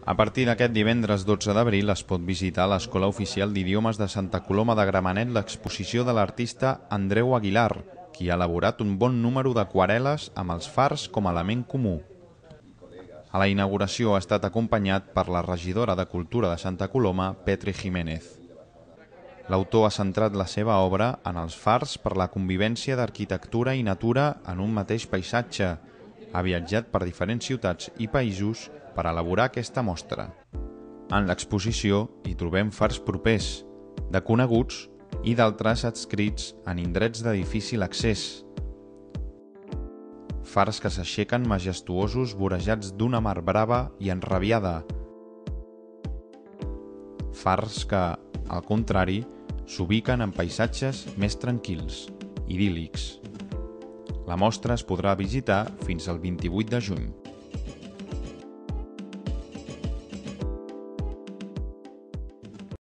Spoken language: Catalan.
A partir d'aquest divendres 12 d'abril es pot visitar a l'Escola Oficial d'Idiomes de Santa Coloma de Gramenet l'exposició de l'artista Andreu Aguilar, qui ha elaborat un bon número d'aquarel·les amb els fars com a element comú. A la inauguració ha estat acompanyat per la regidora de Cultura de Santa Coloma, Petri Jiménez. L'autor ha centrat la seva obra en els fars per la convivència d'arquitectura i natura en un mateix paisatge. Ha viatjat per diferents ciutats i països per elaborar aquesta mostra. En l'exposició hi trobem fars propers, de coneguts i d'altres adscrits en indrets de difícil accés. Fars que s'aixequen majestuosos vorejats d'una mar brava i enrabiada. Fars que, al contrari, s'ubiquen en paisatges més tranquils, idíl·lics. La mostra es podrà visitar fins al 28 de juny.